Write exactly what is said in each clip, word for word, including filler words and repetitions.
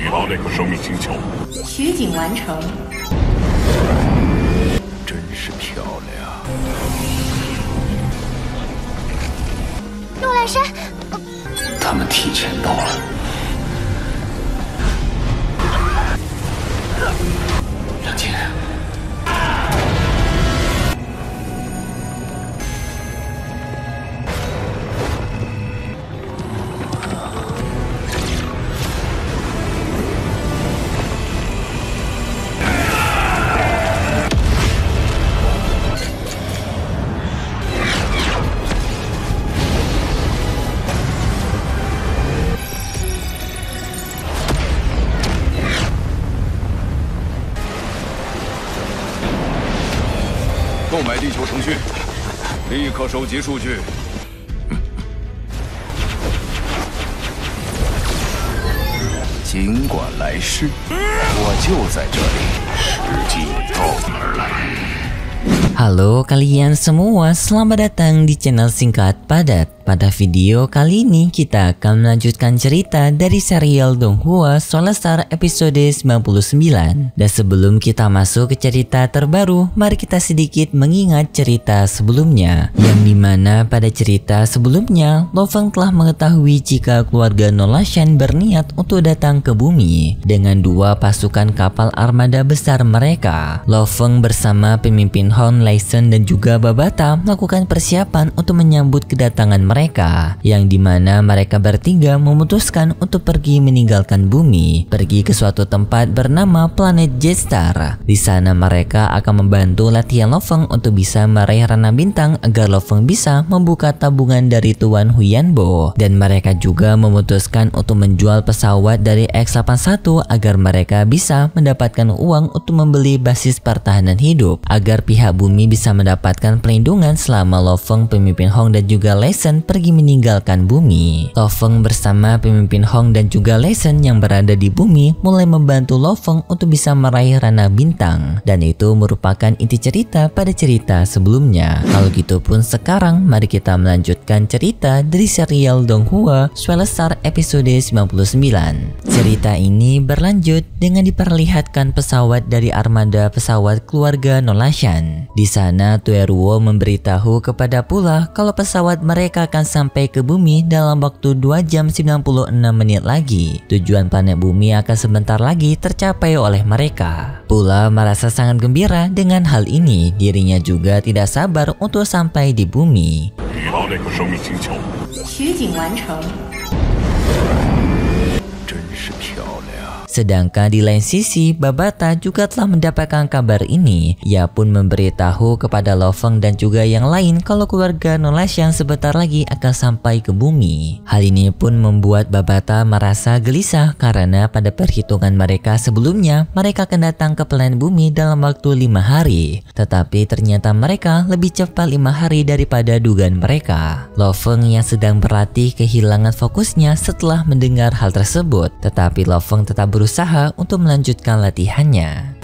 已到这个生命星球。 取景完成。 真是漂亮。 陆来山， 他们提前到了。梁静。 购买地球程序，立刻收集数据。 尽管来世，我就在这里。时机到你而来。 Halo kalian semua, selamat datang di channel Singkat Padat. Pada video kali ini kita akan melanjutkan cerita dari serial Donghua Solar Star episode sembilan puluh sembilan. Dan sebelum kita masuk ke cerita terbaru, mari kita sedikit mengingat cerita sebelumnya. Yang dimana pada cerita sebelumnya, Lo Feng telah mengetahui jika keluarga Nolashan berniat untuk datang ke bumi dengan dua pasukan kapal armada besar mereka. Lo Feng bersama pemimpin Hon, Laisen dan juga Babata melakukan persiapan untuk menyambut kedatangan mereka, yang dimana mereka bertiga memutuskan untuk pergi meninggalkan bumi, pergi ke suatu tempat bernama planet Jetstar. Di sana mereka akan membantu latihan Lo Feng untuk bisa meraih Rana Bintang agar Lo Feng bisa membuka tabungan dari Tuan Huyanbo, dan mereka juga memutuskan untuk menjual pesawat dari X delapan puluh satu agar mereka bisa mendapatkan uang untuk membeli basis pertahanan hidup agar pihak bumi bisa mendapatkan pelindungan selama Lo Feng, pemimpin Hong dan juga Laisen pergi meninggalkan bumi. Lo Feng bersama pemimpin Hong dan juga Laisen yang berada di bumi mulai membantu Lo Feng untuk bisa meraih Rana Bintang, dan itu merupakan inti cerita pada cerita sebelumnya. Kalau gitu pun sekarang mari kita melanjutkan cerita dari serial Donghua Solar Star episode sembilan puluh sembilan. Cerita ini berlanjut dengan diperlihatkan pesawat dari armada pesawat keluarga Nolashan. Di sana Tueruo memberitahu kepada Pula kalau pesawat mereka akan sampai ke bumi dalam waktu dua jam sembilan puluh enam menit lagi. Tujuan planet bumi akan sebentar lagi tercapai oleh mereka. Pula merasa sangat gembira dengan hal ini. Dirinya juga tidak sabar untuk sampai di bumi. 已到这个生命星球。 取景完成。 真是漂亮。 Sedangkan di lain sisi, Babata juga telah mendapatkan kabar ini. Ia pun memberitahu kepada Lo Feng dan juga yang lain kalau keluarga Nolashan sebentar lagi akan sampai ke bumi. Hal ini pun membuat Babata merasa gelisah karena pada perhitungan mereka sebelumnya, mereka akan datang ke planet bumi dalam waktu lima hari. Tetapi ternyata mereka lebih cepat lima hari daripada dugaan mereka. Lo Feng yang sedang berlatih kehilangan fokusnya setelah mendengar hal tersebut. Tetapi Lo Feng tetap berusaha berusaha untuk melanjutkan latihannya.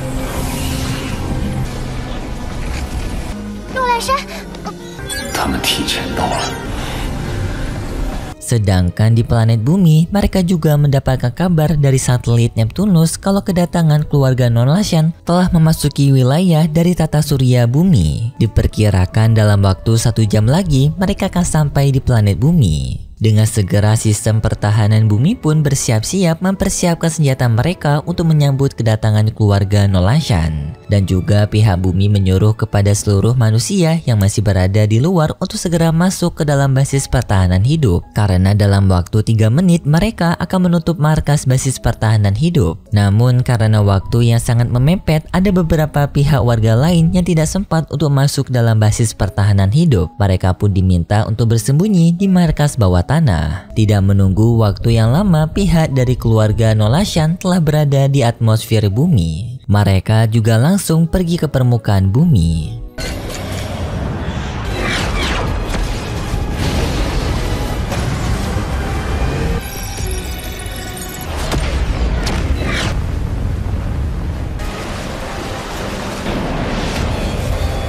Sedangkan di planet bumi, mereka juga mendapatkan kabar dari satelit Neptunus kalau kedatangan keluarga Nolashan telah memasuki wilayah dari tata surya bumi. Diperkirakan dalam waktu satu jam lagi, mereka akan sampai di planet bumi. Dengan segera sistem pertahanan bumi pun bersiap-siap mempersiapkan senjata mereka untuk menyambut kedatangan keluarga Nolashan. Dan juga pihak bumi menyuruh kepada seluruh manusia yang masih berada di luar untuk segera masuk ke dalam basis pertahanan hidup. Karena dalam waktu tiga menit mereka akan menutup markas basis pertahanan hidup. Namun karena waktu yang sangat memepet, ada beberapa pihak warga lain yang tidak sempat untuk masuk dalam basis pertahanan hidup. Mereka pun diminta untuk bersembunyi di markas bawah tanah. Tidak menunggu waktu yang lama, pihak dari keluarga Nolashan telah berada di atmosfer bumi. Mereka juga langsung pergi ke permukaan bumi.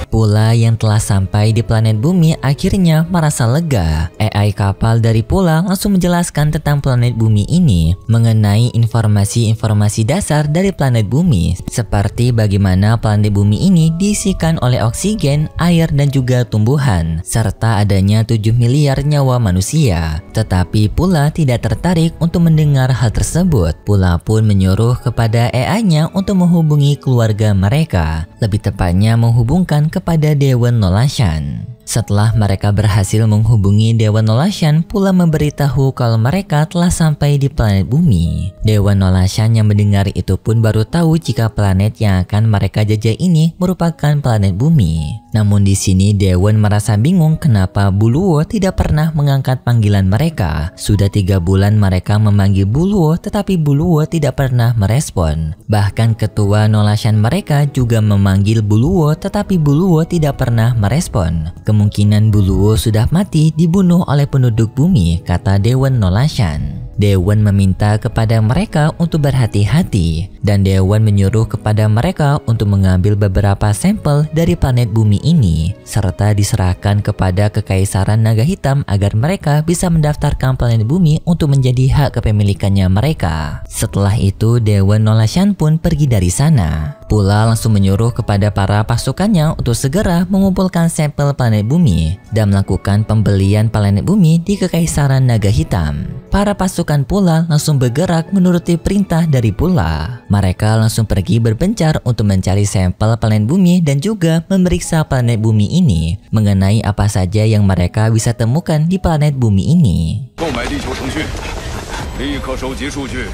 Pula yang telah sampai di planet bumi akhirnya merasa lega. A I kapal dari Pula langsung menjelaskan tentang planet bumi ini mengenai informasi-informasi dasar dari planet bumi, seperti bagaimana planet bumi ini diisikan oleh oksigen, air, dan juga tumbuhan, serta adanya tujuh miliar nyawa manusia. Tetapi Pula tidak tertarik untuk mendengar hal tersebut. Pula pun menyuruh kepada A I-nya untuk menghubungi keluarga mereka, lebih tepatnya menghubungkan kepada Dewan Nolashan. Setelah mereka berhasil menghubungi Dewan Nolashan, Pula memberitahu kalau mereka telah sampai di planet bumi. Dewan Nolashan yang mendengar itu pun baru tahu jika planet yang akan mereka jajah ini merupakan planet bumi. Namun di sini Dewan merasa bingung kenapa Buluo tidak pernah mengangkat panggilan mereka. Sudah tiga bulan mereka memanggil Buluo, tetapi Buluo tidak pernah merespon. Bahkan ketua Nolashan mereka juga memanggil Buluo, tetapi Buluo tidak pernah merespon. Kemungkinan Buluo sudah mati dibunuh oleh penduduk bumi, kata Dewan Nolashan. Dewan meminta kepada mereka untuk berhati-hati, dan Dewan menyuruh kepada mereka untuk mengambil beberapa sampel dari planet bumi ini, serta diserahkan kepada Kekaisaran Naga Hitam agar mereka bisa mendaftarkan planet bumi untuk menjadi hak kepemilikannya mereka. Setelah itu Dewan Nolashan pun pergi dari sana. Pula langsung menyuruh kepada para pasukannya untuk segera mengumpulkan sampel planet bumi dan melakukan pembelian planet bumi di Kekaisaran Naga Hitam. Para pasukan Pula langsung bergerak menuruti perintah dari Pula. Mereka langsung pergi berpencar untuk mencari sampel planet bumi dan juga memeriksa planet bumi ini mengenai apa saja yang mereka bisa temukan di planet bumi ini. 购买地球程序，立刻收集数据。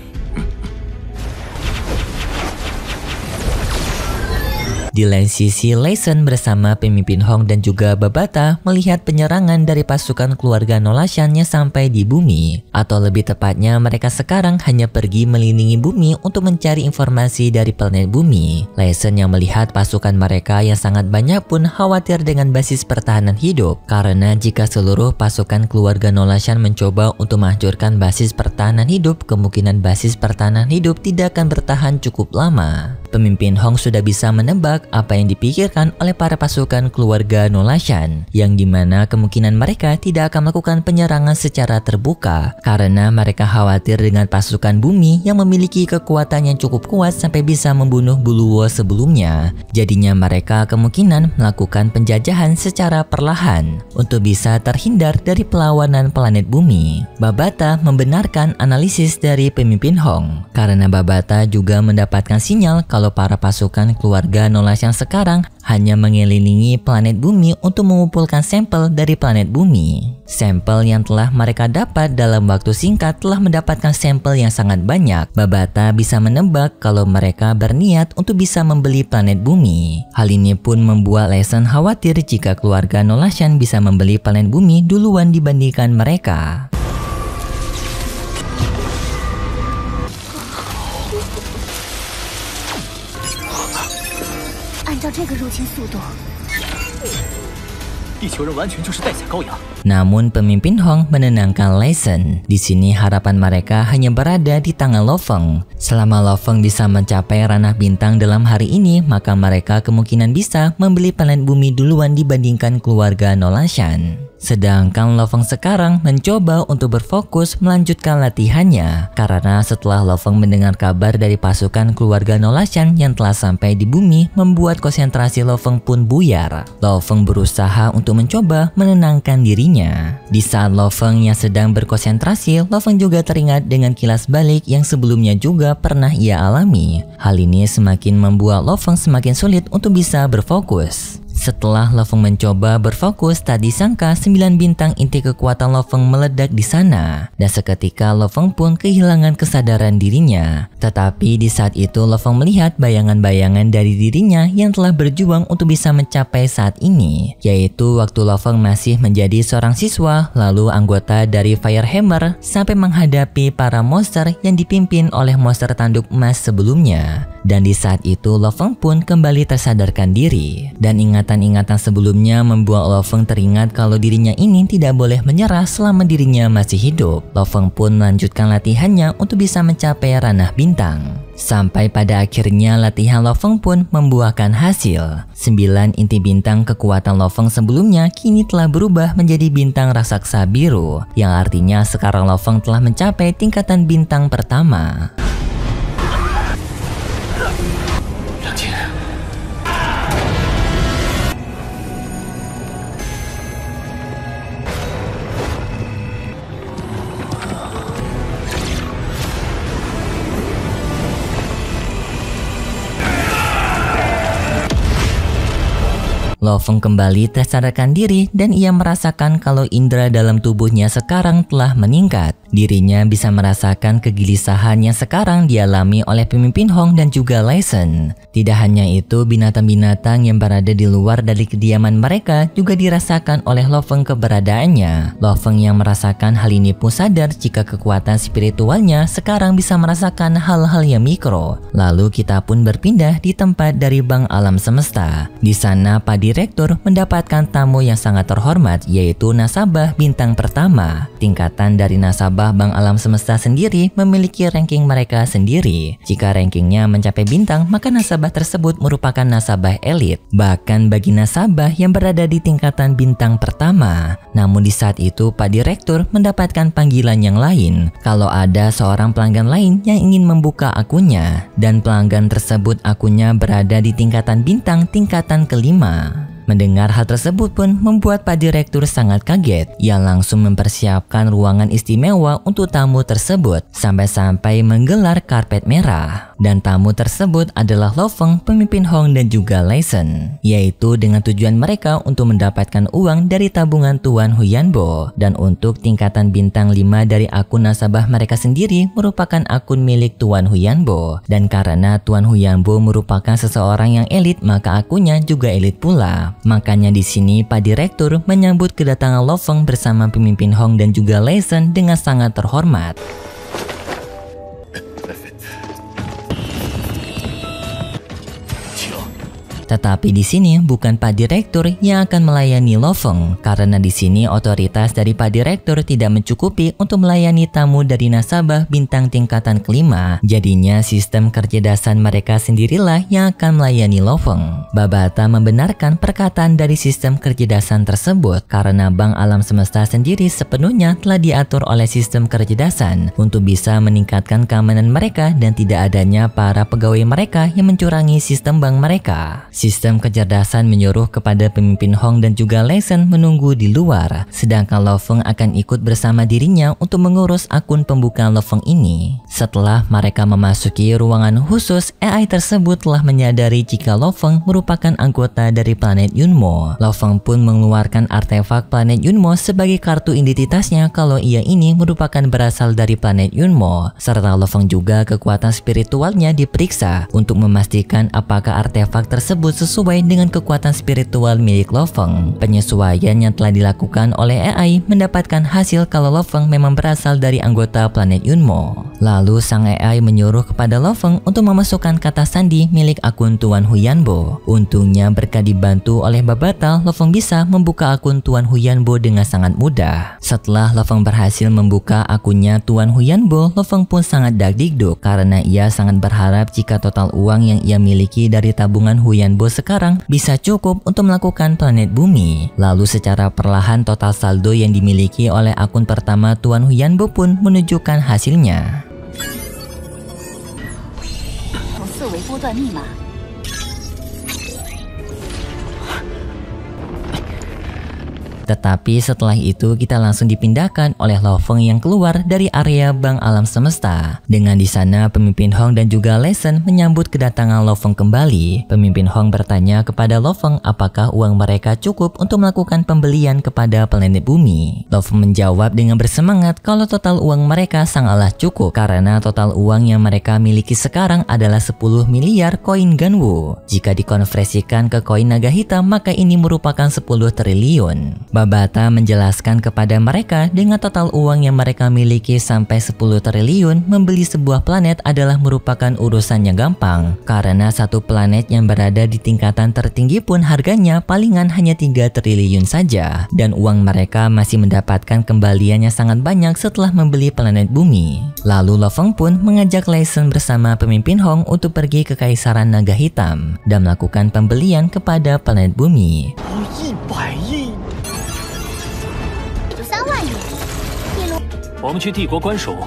Di lain sisi, Leysen bersama pemimpin Hong dan juga Babata melihat penyerangan dari pasukan keluarga Nolashan yang sampai di bumi. Atau lebih tepatnya, mereka sekarang hanya pergi melilingi bumi untuk mencari informasi dari planet bumi. Leysen yang melihat pasukan mereka yang sangat banyak pun khawatir dengan basis pertahanan hidup. Karena jika seluruh pasukan keluarga Nolashan mencoba untuk menghancurkan basis pertahanan hidup, kemungkinan basis pertahanan hidup tidak akan bertahan cukup lama. Pemimpin Hong sudah bisa menebak apa yang dipikirkan oleh para pasukan keluarga Nolashan, yang dimana kemungkinan mereka tidak akan melakukan penyerangan secara terbuka karena mereka khawatir dengan pasukan bumi yang memiliki kekuatan yang cukup kuat sampai bisa membunuh Buluo sebelumnya. Jadinya mereka kemungkinan melakukan penjajahan secara perlahan untuk bisa terhindar dari perlawanan planet bumi. Babata membenarkan analisis dari pemimpin Hong karena Babata juga mendapatkan sinyal kalau para pasukan keluarga Nolashan sekarang hanya mengelilingi planet bumi untuk mengumpulkan sampel dari planet bumi. Sampel yang telah mereka dapat dalam waktu singkat telah mendapatkan sampel yang sangat banyak. Babata bisa menebak kalau mereka berniat untuk bisa membeli planet bumi. Hal ini pun membuat Leysen khawatir jika keluarga Nolashan bisa membeli planet bumi duluan dibandingkan mereka. 按照这个入侵速度， 地球人完全就是待宰羔羊。 Namun pemimpin Hong menenangkan Leysen. Di sini harapan mereka hanya berada di tangan Lo Feng. Selama Lo Feng bisa mencapai ranah bintang dalam hari ini, maka mereka kemungkinan bisa membeli planet bumi duluan dibandingkan keluarga Nolashan. Sedangkan Lo Feng sekarang mencoba untuk berfokus melanjutkan latihannya karena setelah Lo Feng mendengar kabar dari pasukan keluarga Nolashan yang telah sampai di bumi, membuat konsentrasi Lo Feng pun buyar. Lo Feng berusaha untuk mencoba menenangkan dirinya. Di saat Lo Feng yang sedang berkonsentrasi, Lo Feng juga teringat dengan kilas balik yang sebelumnya juga pernah ia alami. Hal ini semakin membuat Lo Feng semakin sulit untuk bisa berfokus. Setelah Lo Feng mencoba berfokus, tak disangka sembilan bintang inti kekuatan Lo Feng meledak di sana. Dan seketika Lo Feng pun kehilangan kesadaran dirinya. Tetapi di saat itu Lo Feng melihat bayangan-bayangan dari dirinya yang telah berjuang untuk bisa mencapai saat ini. Yaitu waktu Lo Feng masih menjadi seorang siswa, lalu anggota dari Firehammer sampai menghadapi para monster yang dipimpin oleh monster tanduk emas sebelumnya. Dan di saat itu Lo Feng pun kembali tersadarkan diri. Dan ingatan-ingatan sebelumnya membuat Lo Feng teringat kalau dirinya ini tidak boleh menyerah selama dirinya masih hidup. Lo Feng pun melanjutkan latihannya untuk bisa mencapai ranah bintang. Sampai pada akhirnya latihan Lo Feng pun membuahkan hasil. Sembilan inti bintang kekuatan Lo Feng sebelumnya kini telah berubah menjadi bintang raksasa biru, yang artinya sekarang Lo Feng telah mencapai tingkatan bintang pertama. Lo Feng kembali tersadarkan diri dan ia merasakan kalau indera dalam tubuhnya sekarang telah meningkat. Dirinya bisa merasakan kegelisahan yang sekarang dialami oleh pemimpin Hong dan juga Lai Shen. Tidak hanya itu, binatang-binatang yang berada di luar dari kediaman mereka juga dirasakan oleh Lo Feng keberadaannya. Lo Feng yang merasakan hal ini pun sadar jika kekuatan spiritualnya sekarang bisa merasakan hal-hal yang mikro. Lalu kita pun berpindah di tempat dari Bank Alam Semesta. Di sana Pak Direktur mendapatkan tamu yang sangat terhormat, yaitu nasabah bintang pertama. Tingkatan dari nasabah Bank Alam Semesta sendiri memiliki ranking mereka sendiri. Jika rankingnya mencapai bintang, maka nasabah tersebut merupakan nasabah elit, bahkan bagi nasabah yang berada di tingkatan bintang pertama. Namun di saat itu Pak Direktur mendapatkan panggilan yang lain kalau ada seorang pelanggan lain yang ingin membuka akunnya, dan pelanggan tersebut akunnya berada di tingkatan bintang tingkatan kelima. Mendengar hal tersebut pun membuat Pak Direktur sangat kaget. Ia langsung mempersiapkan ruangan istimewa untuk tamu tersebut, sampai-sampai menggelar karpet merah. Dan tamu tersebut adalah Lo Feng, pemimpin Hong dan juga Lai Shen, yaitu dengan tujuan mereka untuk mendapatkan uang dari tabungan Tuan Huyanbo. Dan untuk tingkatan bintang lima dari akun nasabah mereka sendiri merupakan akun milik Tuan Huyanbo. Dan karena Tuan Huyanbo merupakan seseorang yang elit, maka akunnya juga elit pula. Makanya di sini Pak Direktur menyambut kedatangan Lo Feng bersama pemimpin Hong dan juga Lai Shen dengan sangat terhormat. Tetapi di sini bukan Pak Direktur yang akan melayani Lo Feng, karena di sini otoritas dari Pak Direktur tidak mencukupi untuk melayani tamu dari nasabah bintang tingkatan kelima. Jadinya sistem kecerdasan mereka sendirilah yang akan melayani Lo Feng. Babata membenarkan perkataan dari sistem kecerdasan tersebut karena Bank Alam Semesta sendiri sepenuhnya telah diatur oleh sistem kecerdasan untuk bisa meningkatkan keamanan mereka dan tidak adanya para pegawai mereka yang mencurangi sistem bank mereka. Sistem kecerdasan menyuruh kepada pemimpin Hong dan juga Lai Shen menunggu di luar, sedangkan Lo Feng akan ikut bersama dirinya untuk mengurus akun pembukaan Lo Feng ini. Setelah mereka memasuki ruangan khusus, A I tersebut telah menyadari jika Lo Feng merupakan anggota dari planet Yunmo. Lo Feng pun mengeluarkan artefak planet Yunmo sebagai kartu identitasnya kalau ia ini merupakan berasal dari planet Yunmo, serta Lo Feng juga kekuatan spiritualnya diperiksa untuk memastikan apakah artefak tersebut sesuai dengan kekuatan spiritual milik Lo Feng. Penyesuaian yang telah dilakukan oleh A I mendapatkan hasil kalau Lo Feng memang berasal dari anggota planet Yunmo. Lalu sang A I menyuruh kepada Lo Feng untuk memasukkan kata sandi milik akun Tuan Huyanbo. Untungnya berkat dibantu oleh Babata, Lo Feng bisa membuka akun Tuan Huyanbo dengan sangat mudah. Setelah Lo Feng berhasil membuka akunnya Tuan Huyanbo, Lo Feng pun sangat dagdikduk karena ia sangat berharap jika total uang yang ia miliki dari tabungan Huyanbo sekarang bisa cukup untuk melakukan planet bumi. Lalu secara perlahan total saldo yang dimiliki oleh akun pertama Tuan Huyanbo pun menunjukkan hasilnya. Tetapi setelah itu kita langsung dipindahkan oleh Lo Feng yang keluar dari area Bank Alam Semesta. Dengan di sana pemimpin Hong dan juga Lai Shen menyambut kedatangan Lo Feng kembali. Pemimpin Hong bertanya kepada Lo Feng apakah uang mereka cukup untuk melakukan pembelian kepada planet bumi. Lo Feng menjawab dengan bersemangat kalau total uang mereka sangatlah cukup karena total uang yang mereka miliki sekarang adalah sepuluh miliar koin Ganwu. Jika dikonversikan ke koin naga hitam maka ini merupakan sepuluh triliun. Babata menjelaskan kepada mereka dengan total uang yang mereka miliki sampai sepuluh triliun, membeli sebuah planet adalah merupakan urusan yang gampang. Karena satu planet yang berada di tingkatan tertinggi pun harganya palingan hanya tiga triliun saja. Dan uang mereka masih mendapatkan kembalian yang sangat banyak setelah membeli planet bumi. Lalu Lo Feng pun mengajak Lei Sun bersama pemimpin Hong untuk pergi ke Kaisaran Naga Hitam dan melakukan pembelian kepada planet bumi. 一百亿， 就三万亿。地龙， 我们去帝国官署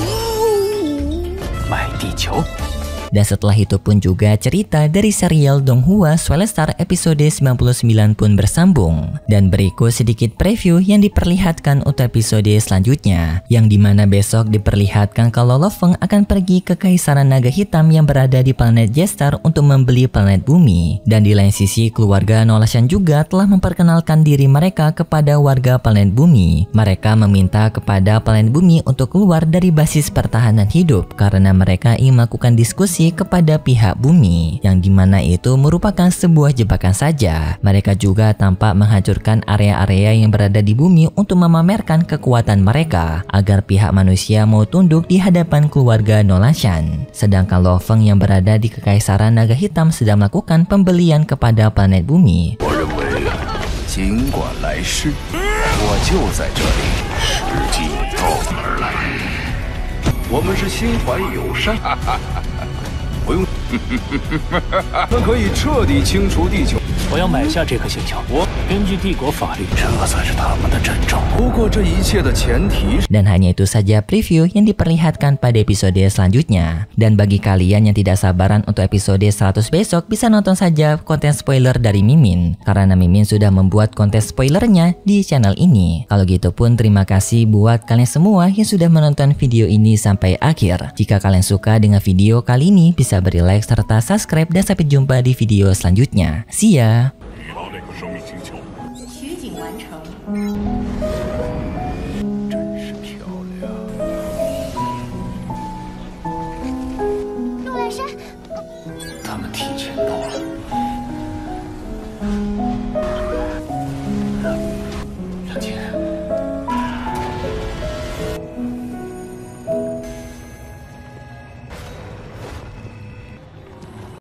买地球。 Dan setelah itu pun juga cerita dari serial Donghua Solar episode sembilan puluh sembilan pun bersambung. Dan berikut sedikit preview yang diperlihatkan untuk episode selanjutnya, yang dimana besok diperlihatkan kalau Lo Feng akan pergi ke Kaisaran Naga Hitam yang berada di planet J-Star untuk membeli planet bumi. Dan di lain sisi keluarga Nolashan juga telah memperkenalkan diri mereka kepada warga planet bumi. Mereka meminta kepada planet bumi untuk keluar dari basis pertahanan hidup karena mereka ingin melakukan diskusi kepada pihak bumi, yang dimana itu merupakan sebuah jebakan saja. Mereka juga tampak menghancurkan area-area yang berada di bumi untuk memamerkan kekuatan mereka agar pihak manusia mau tunduk di hadapan keluarga Nolashan. Sedangkan Lo Feng yang berada di Kekaisaran Naga Hitam sedang melakukan pembelian kepada planet bumi. 我认为，尽管来世，我就在这里，时机到而来。我们是心怀友善。不用，那可以彻底清除地球。 我要买下这颗星球。我根据帝国法律， 这才是他们的真正。不过这一切的前提是。 Dan hanya itu saja preview yang diperlihatkan pada episode selanjutnya. Dan bagi kalian yang tidak sabaran untuk episode seratus besok, bisa nonton saja konten spoiler dari Mimin. Karena Mimin sudah membuat konten spoilernya di channel ini. Kalau gitu pun terima kasih buat kalian semua yang sudah menonton video ini sampai akhir. Jika kalian suka dengan video kali ini, bisa beri like serta subscribe dan sampai jumpa di video selanjutnya. See ya! 遇到那个生命星球。 取景完成。